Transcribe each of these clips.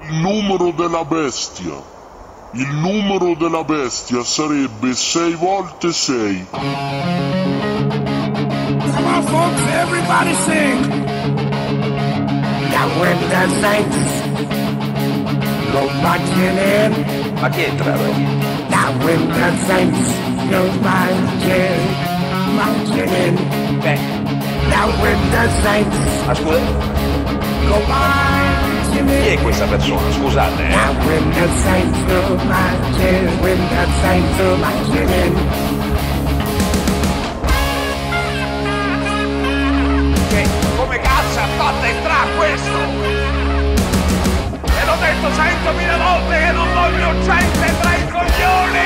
numero della bestia. Il numero della bestia sarebbe 6 volte 6. Come on, folks, everybody sing. Now when the saints go marching in. Ma chi entra? Now when the saints go marching in. Now when the saints Ma scusa, go marching chi in. è questa persona? Scusate, Now when the saints go marching, when the saints go marching in. Come cazzo ha fatto entrare questo? Te l'ho detto 100.000 volte che non voglio gente tra i coglioni!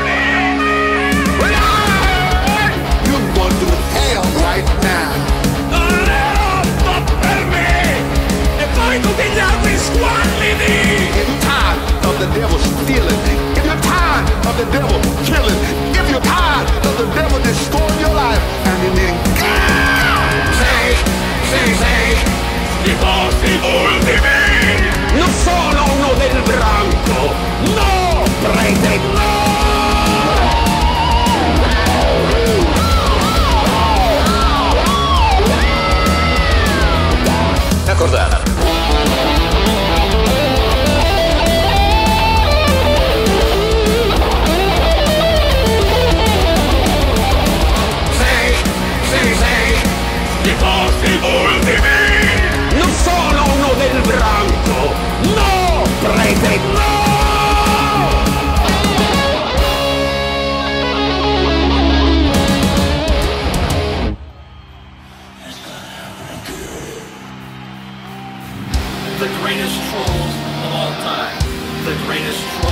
You're going to hell right now. Non è otto per me! E poi tutti gli altri squallidi! If you're tired of the devil stealing, if you're tired of the devil killing, if you're tired of the devil destroying your life, and then Sei, i vostri ultimi! Non sono uno del branco! No! Prete, no! Accordata. Sei, i vostri ultimi! Non sono uno del branco! No! Prete, no! The greatest trolls of all time. The greatest trolls.